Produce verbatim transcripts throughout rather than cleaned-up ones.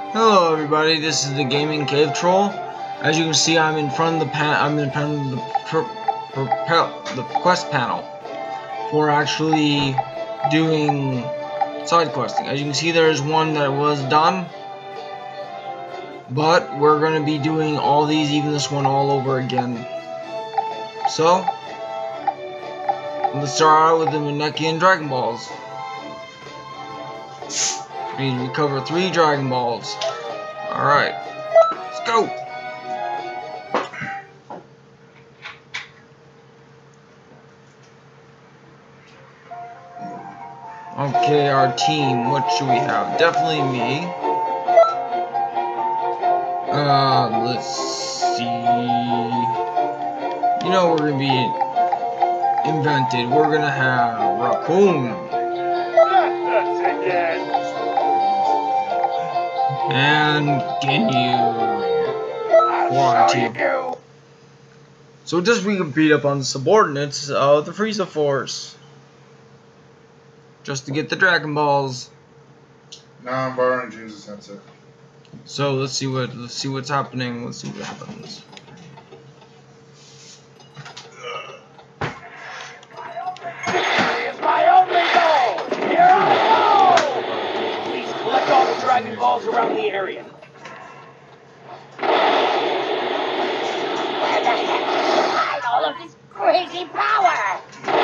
Hello everybody, this is the Gaming Cave Troll. As you can see, I'm in front of the pan I'm in front of the the quest panel for actually doing side questing. As you can see, there's one that was done, but we're gonna be doing all these, even this one, all over again. So let's start out with the Namekian Dragon Balls. We need to recover three Dragon Balls. Alright, let's go! Okay, our team, what should we have? Definitely me. Uh, let's see. You know we're gonna be invented. We're gonna have Raccoon. And Ginyu. Warranty. So just we can beat up on the subordinates of the Frieza Force. Just to get the Dragon Balls. Nah, I'm borrowing James' headset. So let's see what let's see what's happening. Let's see what happens. It's my only goal! Here I go! Please collect all the Dragon Balls around the area. Where the heck did you hide all of this crazy power?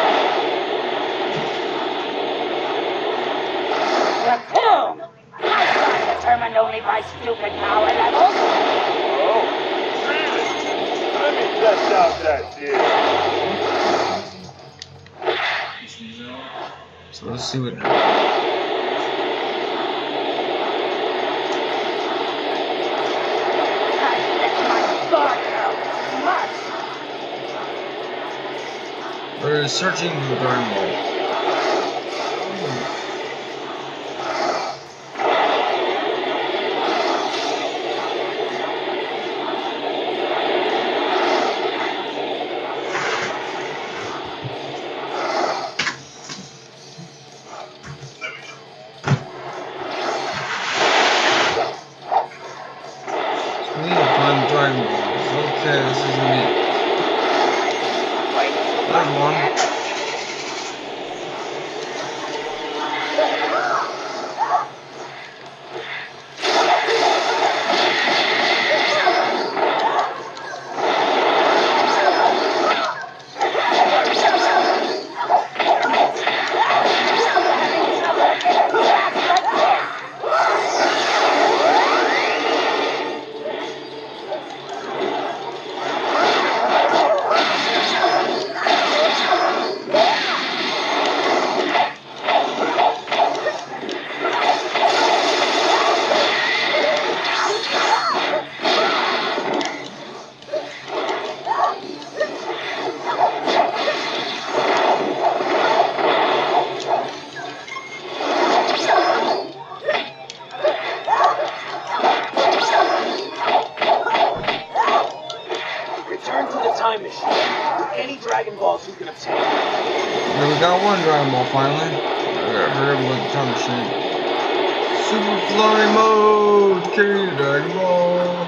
Raccoon! I'm not determined only by stupid power levels. Oh, really? Let me test out that theory. So let's see what happens. I let my guard out much. We're searching for the Dragon Ball. We need to find Dragon Balls. Okay, this is gonna be. There's one. Time machine. Any Dragon Balls you can obtain. Yeah, we got one Dragon Ball finally. I got hurry up with the time machine. Super Flurry mode! Carry the Dragon Ball!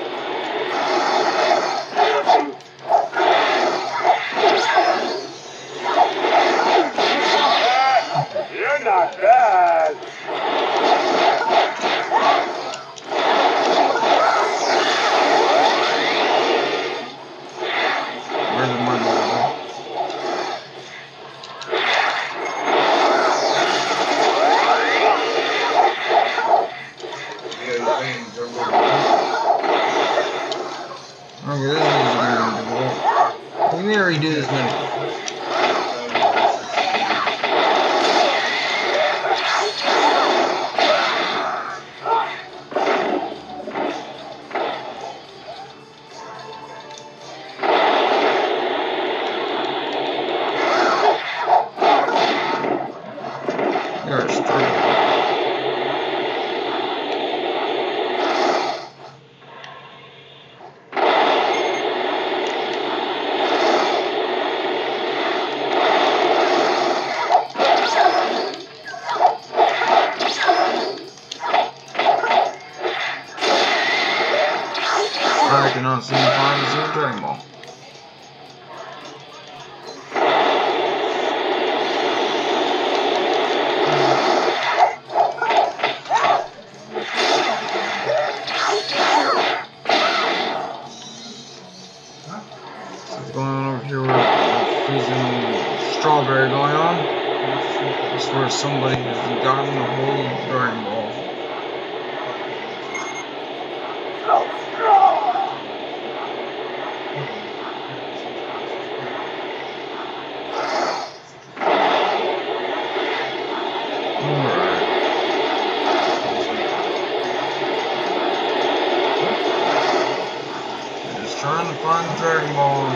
You're not bad. Where's the money? Okay, this is gonna be difficult. We may already do this minute. You're struggling. I cannot seem to find a single Dragon Ball. What's going on over here with freezing strawberry going on? I swear somebody has gotten a hold of Dragon Ball. Trying to find the Dragon Balls.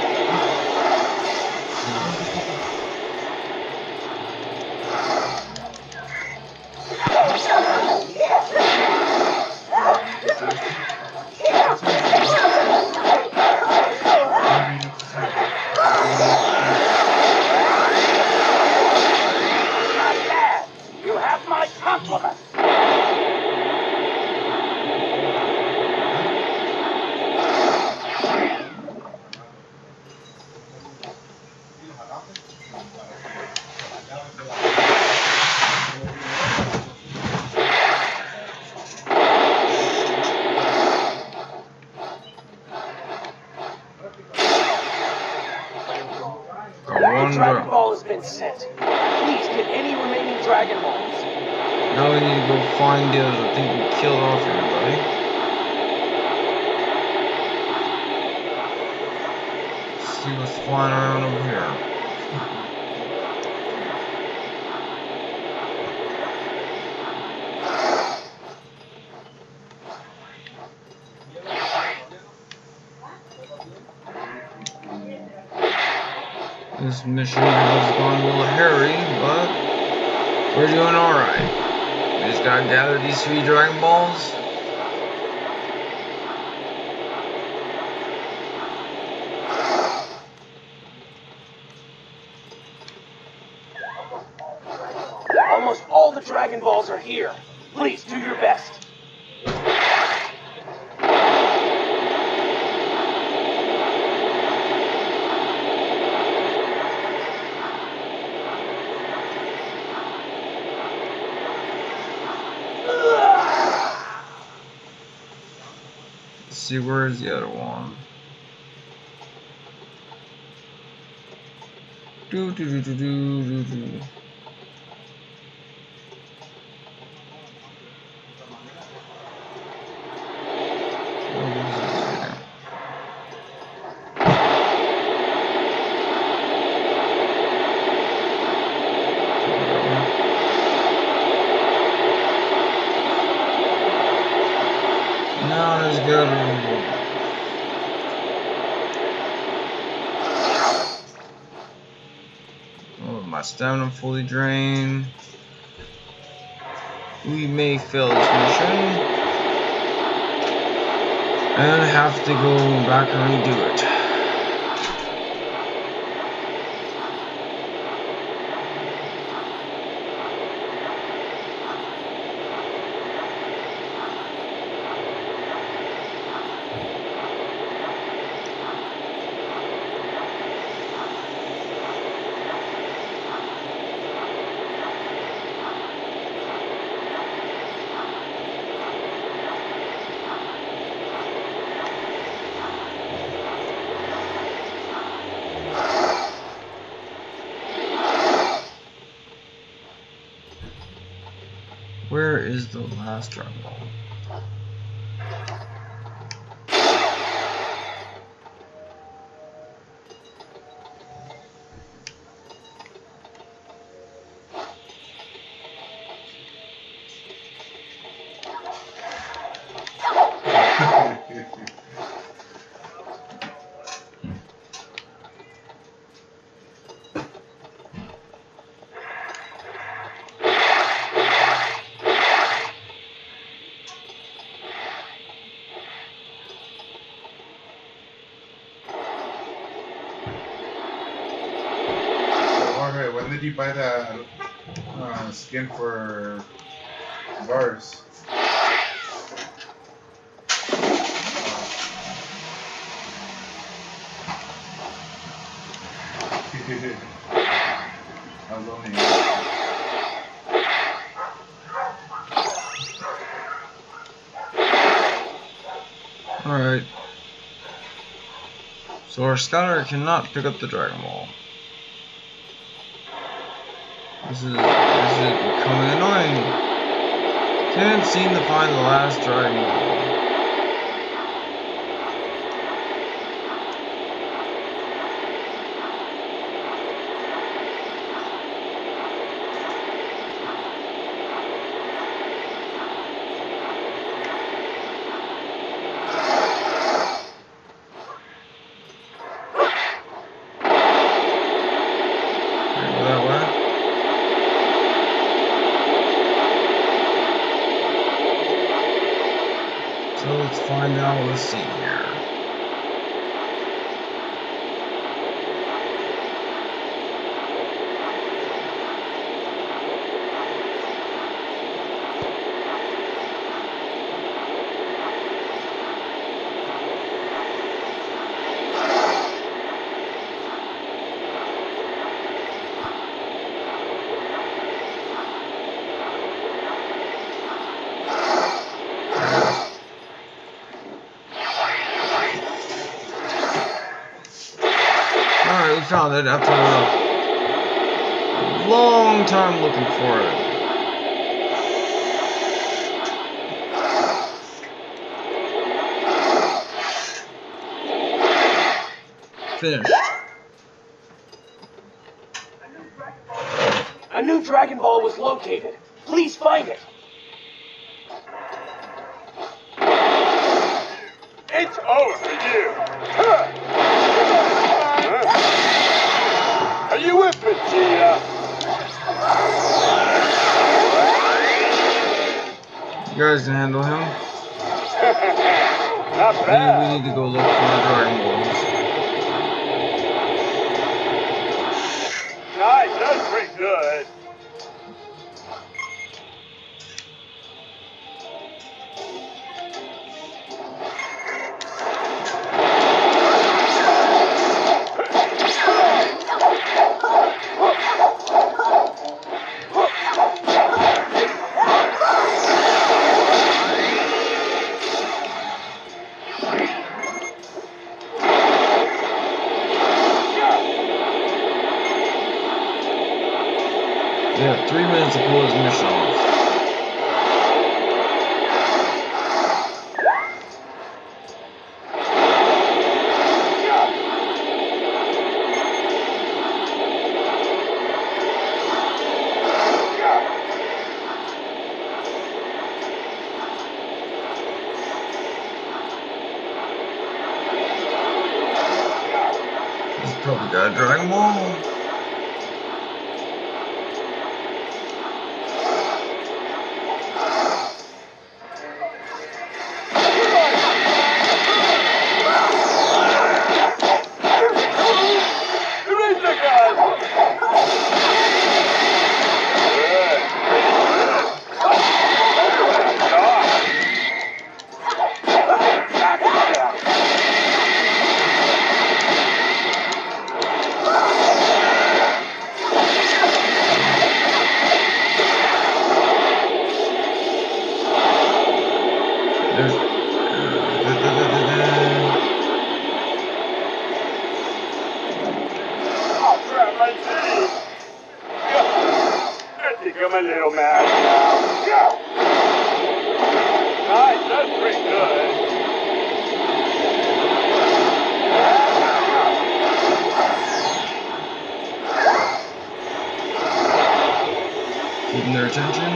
You have my compliments. Every Dragon Ball has been sent. Please get any remaining Dragon Balls. Now we need to go find the others. I think we killed off everybody. Let's see what's flying around over here. This mission has gone a little hairy, but we're doing alright. We just gotta gather these three Dragon Balls. Almost all the Dragon Balls are here. Please do your best. Let's see, where's the other one? Do do do do do do do. Not as good. Oh, my stamina fully drained. We may fail this mission and have to go back and redo it. Where is the last Dragon Ball? Alright, when did you buy that uh, skin for Vars? Alright. So our scouter cannot pick up the Dragon Ball. This is, this is becoming annoying. Can't seem to find the last Dragon Ball. So let's find out, let's see here. Alright, we found it after a long time looking for it. Finished. A new Dragon Ball was located. Please find it. It's over for you. Huh. Huh? Are you with me, Gia? You guys can handle him. Not Maybe bad. we need to go look for the Dragon Balls. Nice, that's pretty good. We have three minutes to pull his mission off. He's probably got a Dragon Ball. There's... Oh, crap, my teeth. I think I'm a little mad now. Nice, that's pretty good. Keeping their attention.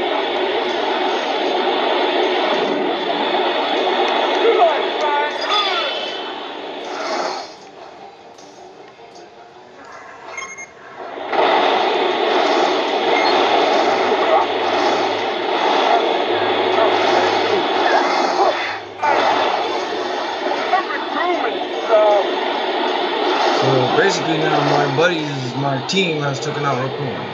So basically now my buddies, my team has taken out Raccoon.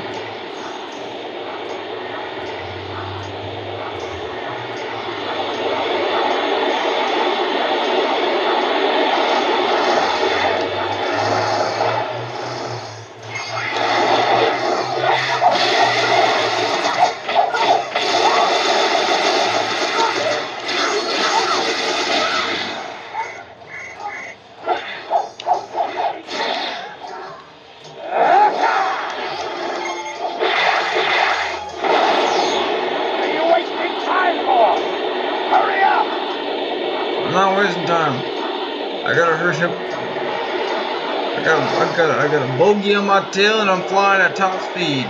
I'm not wasting time. I gotta hurry up. I got, I got, I got a bogey on my tail, and I'm flying at top speed.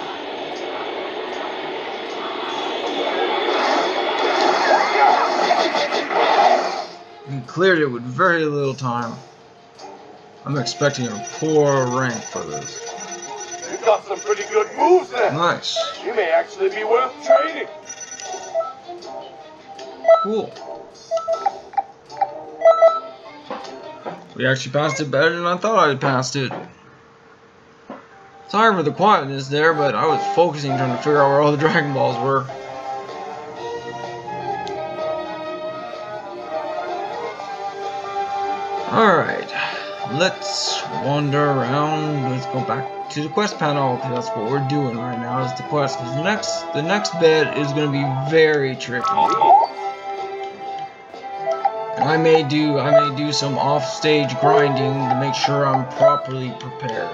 We cleared it with very little time. I'm expecting a poor rank for this. You got some pretty good moves there. Nice. You may actually be worth trading. Cool. We actually passed it better than I thought I had passed it. Sorry for the quietness there, but I was focusing trying to figure out where all the Dragon Balls were. Alright, let's wander around. Let's go back to the quest panel, because that's what we're doing right now, is the quest. Because the next, the next bit is going to be very tricky. And I may do, I may do some off-stage grinding to make sure I'm properly prepared.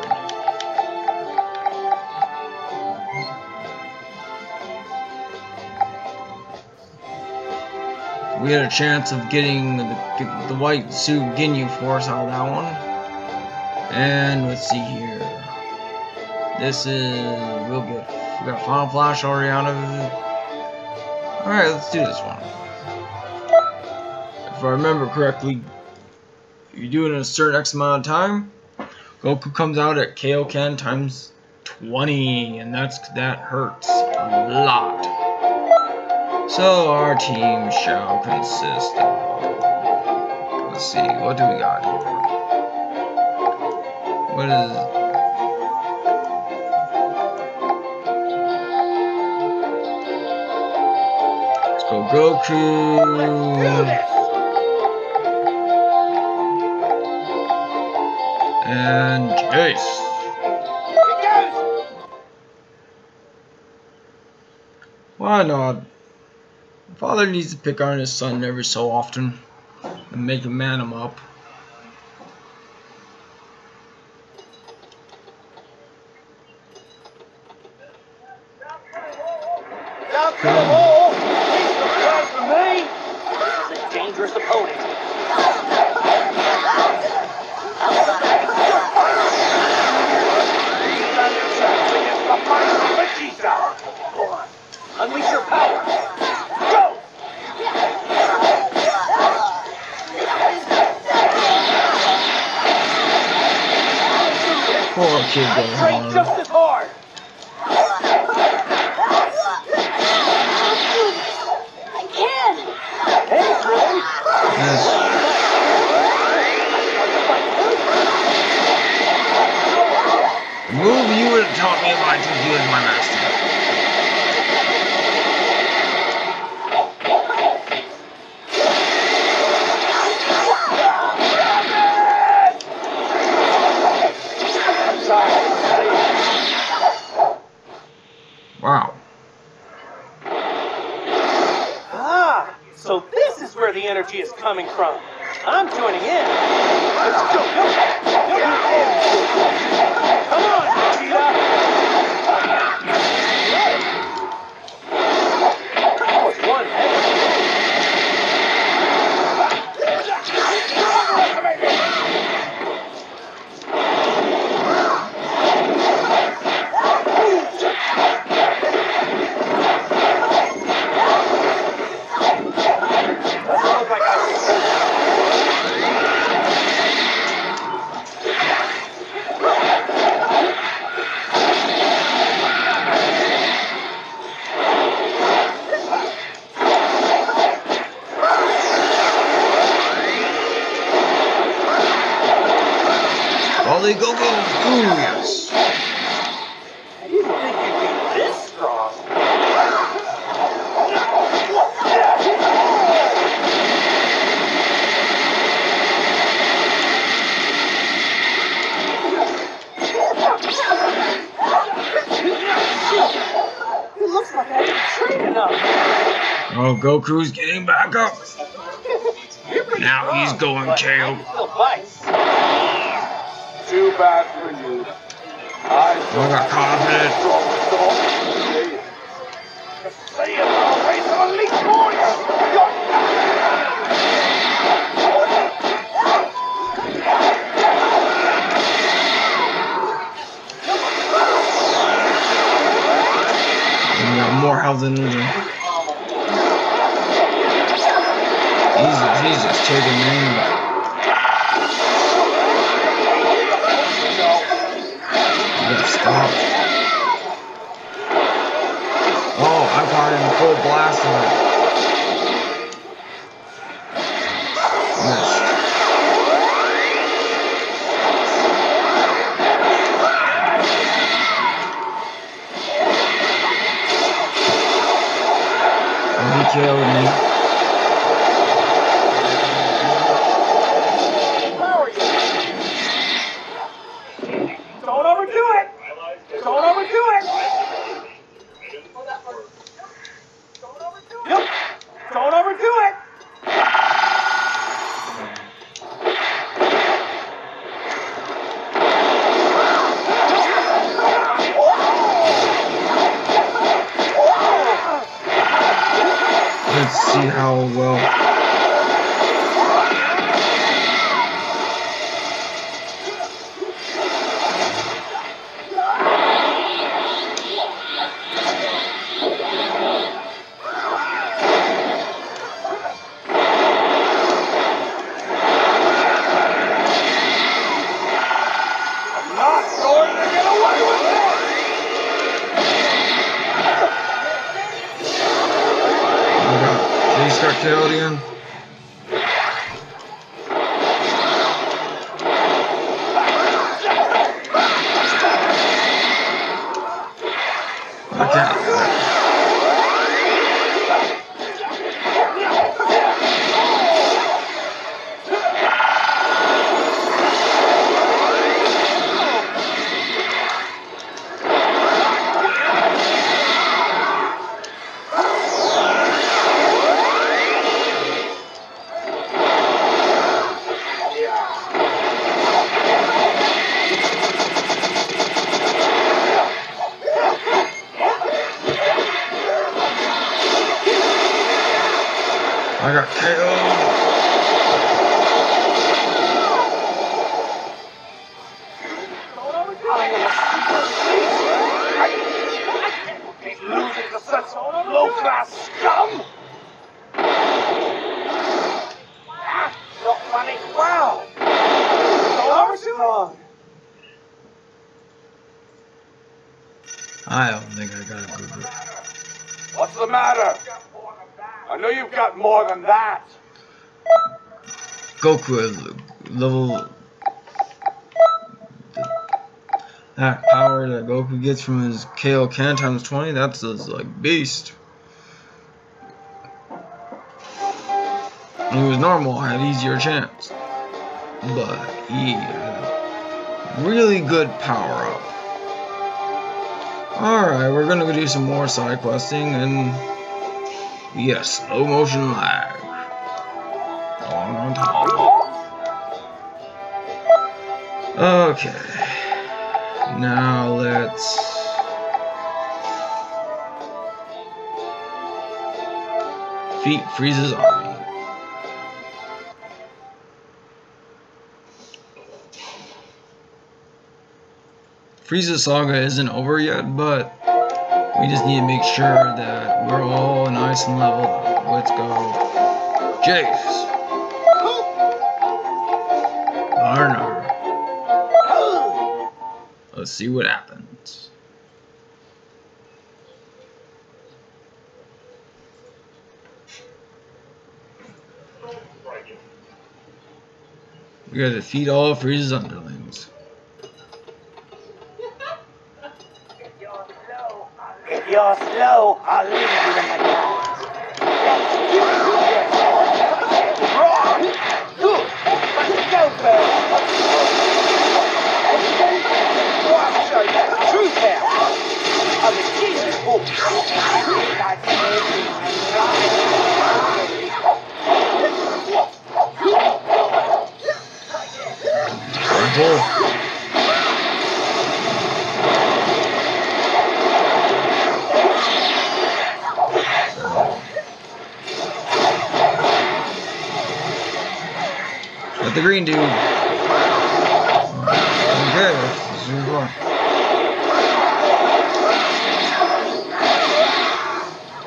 We had a chance of getting the, the white suit Ginyu Force out of that one. And let's see here. This is real good. We got Final Flash already out of it. Alright, let's do this one. If I remember correctly, if you do it in a certain X amount of time, Goku comes out at Kaioken times twenty, and that's that hurts a lot. So our team shall consist of, let's see, what do we got here? What is, let's go Goku and Jace. Why not? Father needs to pick on his son every so often and make him man him up. Down to the hole! He's the prize for me! This is a dangerous opponent. Unleash your power! Go! Poor kid going Train on. just as hard! I can! Hey, Trilly! Yes. The move you would have taught me if I took you as my master. Wow. Ah, so this is where the energy is coming from. I'm joining in. Let's go, go, go, go. Come on, Vegeta. That was one heck. Ollie, go, go! Ooh, yes. I didn't think you'd be this strong. It looks like I didn't train enough. Oh, Goku's getting back up. Now he's going K O. Still fights. Too bad for you. I I got confident. say it, race of elite warriors. energy. He's, he's just taking names. Gotta stop. Oh, I caught him full blast of it. Missed. Oh, he killed me. Don't overdo it! Don't overdo it! Yep. Don't overdo it! Let's see how well. Nickelodeon. Okay. I got K O'd. Losing to such low-class scum! Not funny. Wow! Don't too long. I don't think I got a good. What's the matter? I know you've got more than that. Goku is level. That power that Goku gets from his Kaioken times twenty, that's just like beast. When he was normal, I had easier chance. But he had a really good power up. Alright, we're gonna go do some more side questing and yes, slow motion lag. On on top. Okay. Now let's defeat Frieza's army. Frieza's saga isn't over yet, but we just need to make sure that we're all nice and leveled up. Let's go. Jace. Arnar. Let's see what happens. We gotta defeat all of Frieza's underlings. If you're slow, I'll leave you in the dark. Let's do this. Wrong. Good. Let's go, Bill. I'll show you the truth here. Of the Jesus book. That's Cool. Let the green dude. Okay, let's move on.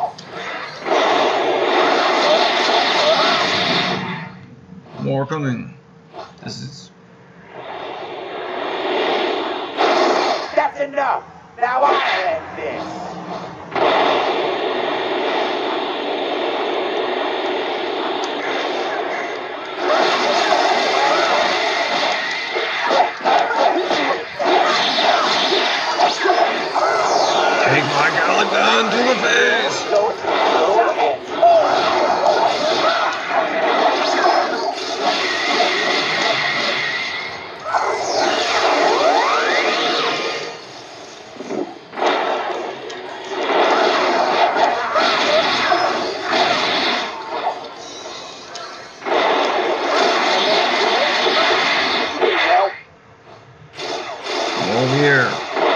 More coming. This is. That's enough. Now I'll end this. Take my Galick gun to the face! Go, go ahead. Come over here.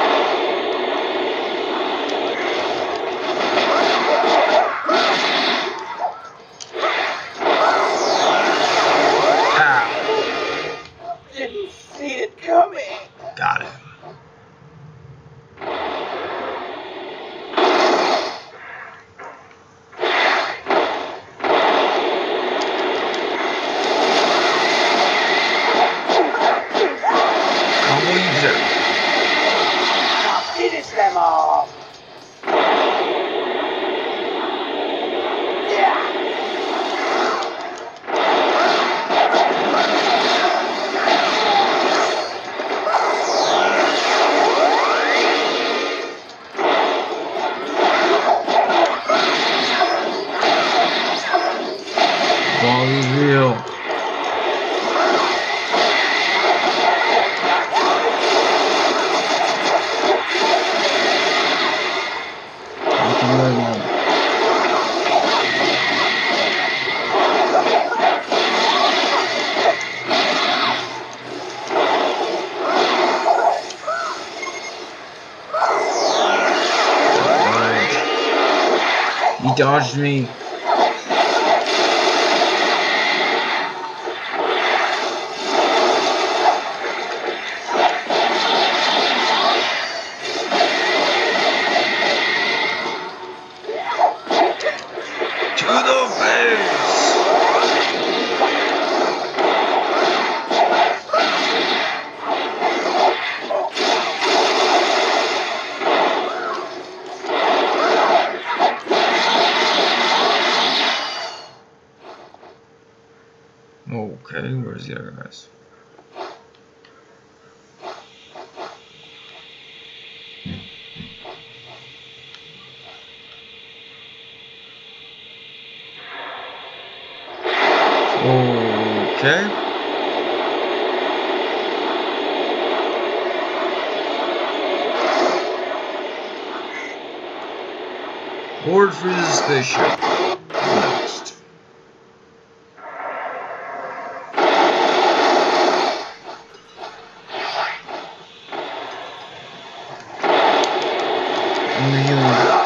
Didn't see it coming. Got it. Combo user. Now finish them all. Yeah. Quality's real. Thank you very much. Alright. He dodged me. To the face! Okay, where's the other guys? Okay. Board for the spaceship. Next. I'm gonna heal you.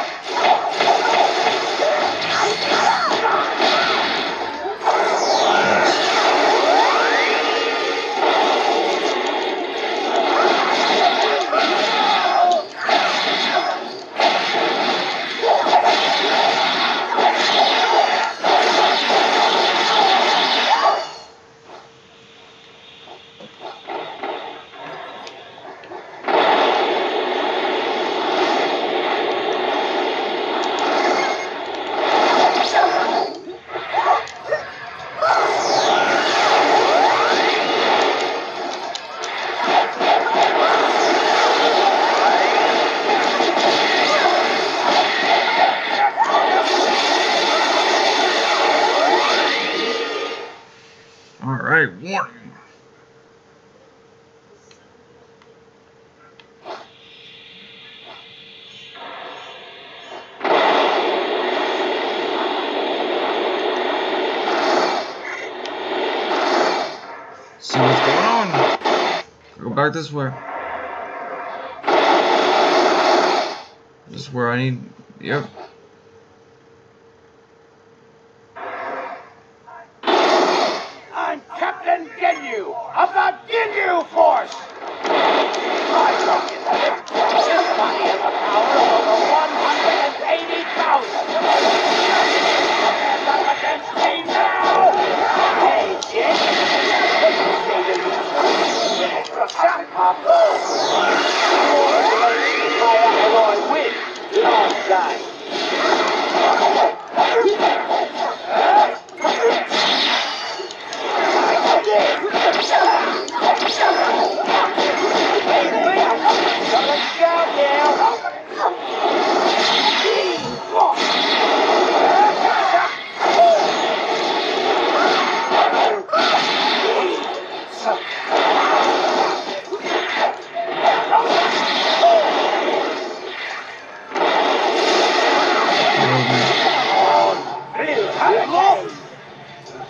Alright, warning. See what's going on. Go back this way. This is where I need. Yep. I'm Captain Ginyu of the Ginyu Force. My rock is lift. This body has a power of over one hundred eighty thousand. Stand up against me now. Hey, kid.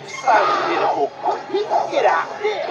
So pitiful. Get out.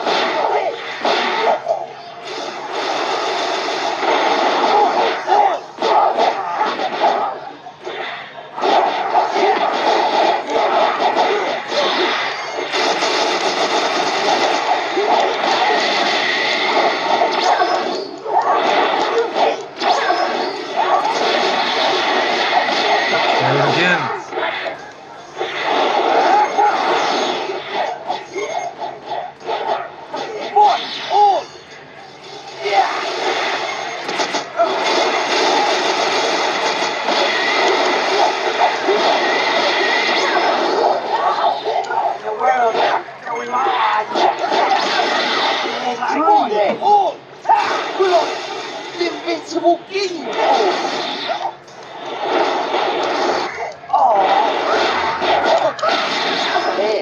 Invincible Ginyu Force! Oh! There!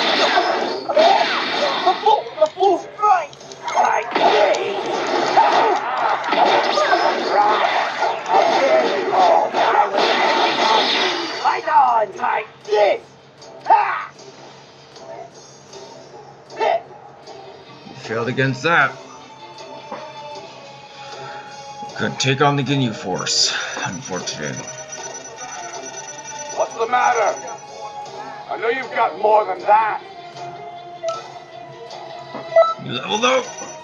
The full, the full strike! Like this! Right! I'll get it all! I will fight on like this! Ha! Failed against that. Could take on the Ginyu Force, unfortunately. What's the matter? I know you've got more than that. You leveled up.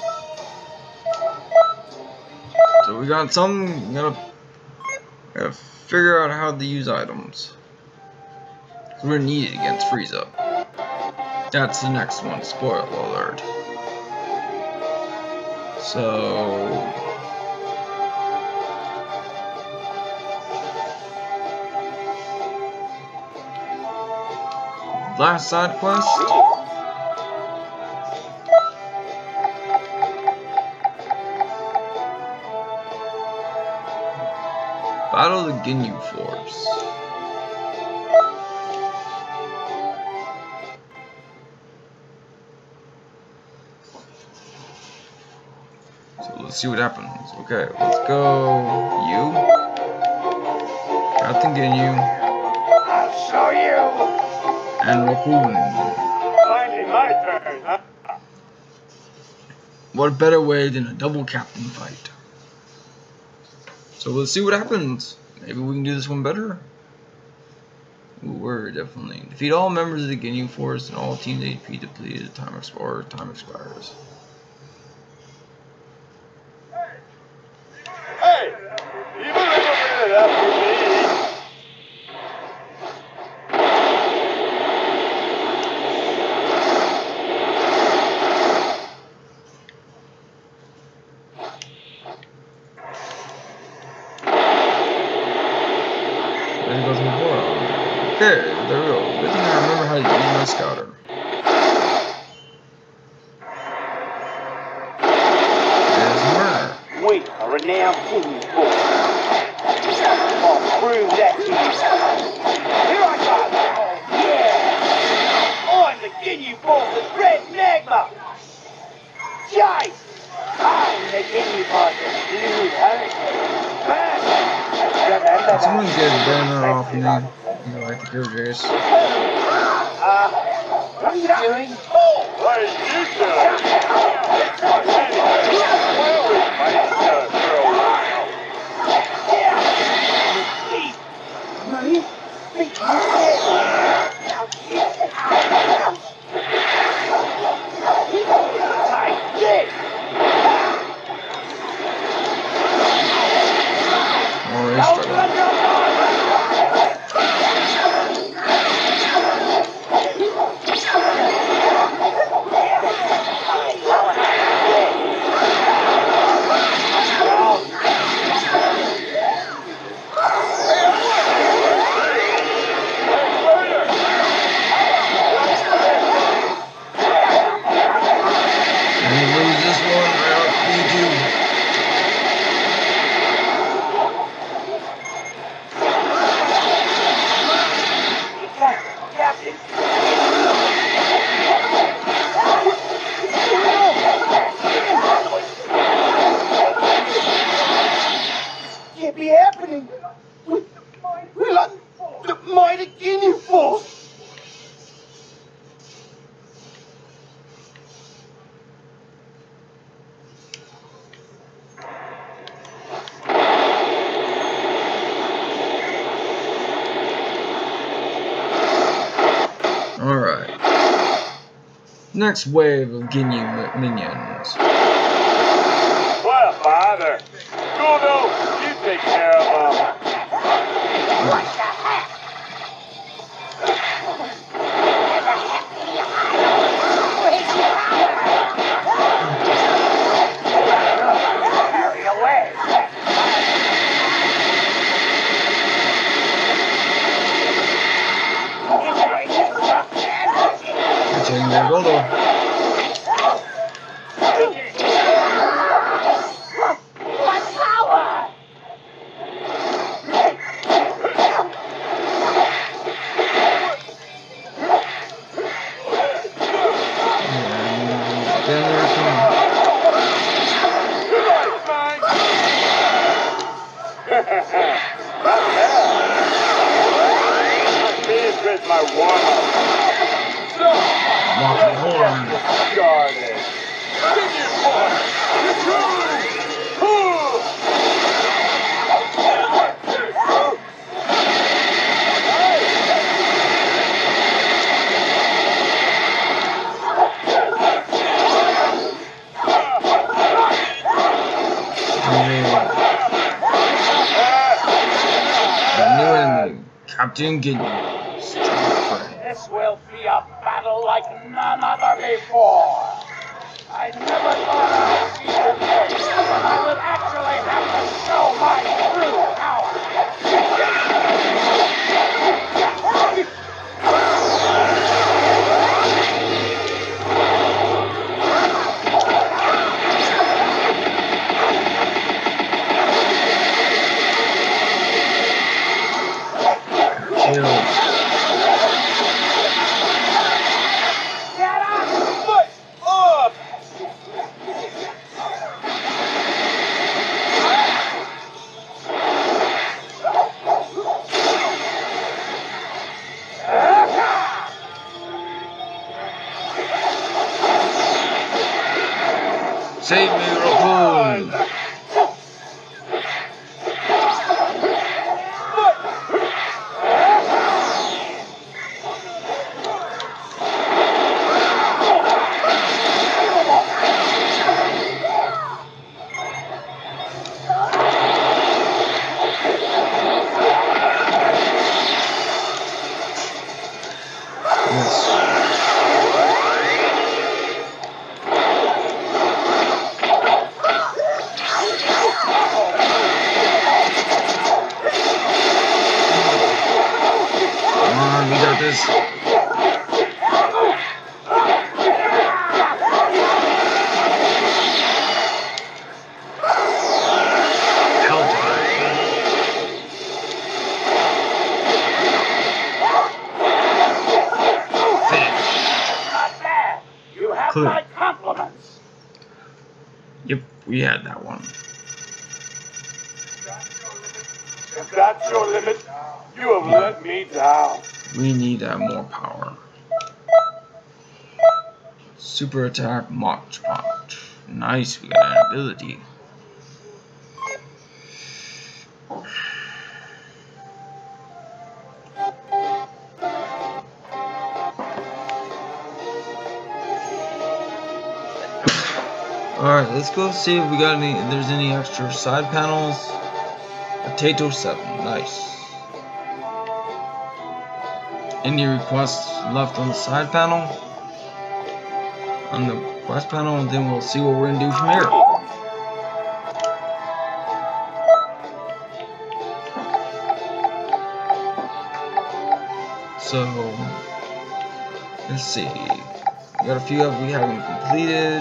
So we got some. We gotta, gotta figure out how to use items. We're gonna need it against Frieza. That's the next one. Spoiler alert. So. Last side quest. Battle the Ginyu Force. So let's see what happens. Okay, let's go. You, Captain Ginyu. I'll show you. And Raccoon. Finally, my turn, huh? What better way than a double captain fight? So let's see what happens. Maybe we can do this one better. Ooh, we're definitely defeat all members of the Ginyu Force and all teams H P depleted. Time expires. Time expires. Hey! You better bring it up for me. Okay, there we go. Good thing I remember how to use my scouter. There's Murder. We are renowned Ginyu Force. I'll prove that to you. Here I come. Yeah. I'm the Ginyu Force's Red Magma. Jace. I'm the Ginyu Force's Blue Hurricane. Can someone get a banner off me? You know, like the Pure Jace. Uh, what are you doing? What are you doing? Well, we might have done for a while. Like this. Alright, struggle. next wave of Ginyu minions. Well, father. Gordo, you take care of them. Right. Hurry away. Catching their Goldo. What power? And then there's some. This is my warm-up. Walking horn. Started. Continue, boy. The new enemy, Captain Ginyu. This will be a battle like none other before. I never thought I'd see the day when I would actually have to show my true power. Kill. Get up! Foot up! Save me, Raccoon! Come on, we got this. Not bad. You have Clear. my compliments. Yep, we had that one. If that's your limit, you have let me down. We need uh, more power. Super attack, Mach Punch. Nice, we got an ability. Alright, let's go see if we got any, if there's any extra side panels. Potato seven, nice. Any requests left on the side panel? On the quest panel, and then we'll see what we're gonna do from here. So, let's see. We got a few of we haven't completed.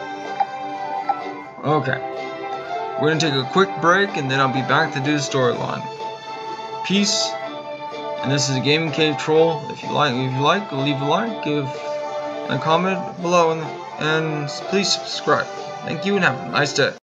Okay. We're gonna take a quick break and then I'll be back to do the storyline. Peace. And this is the Gaming Cave Troll. If you like, if you like, leave a like, give a comment below, and, and please subscribe. Thank you and have a nice day.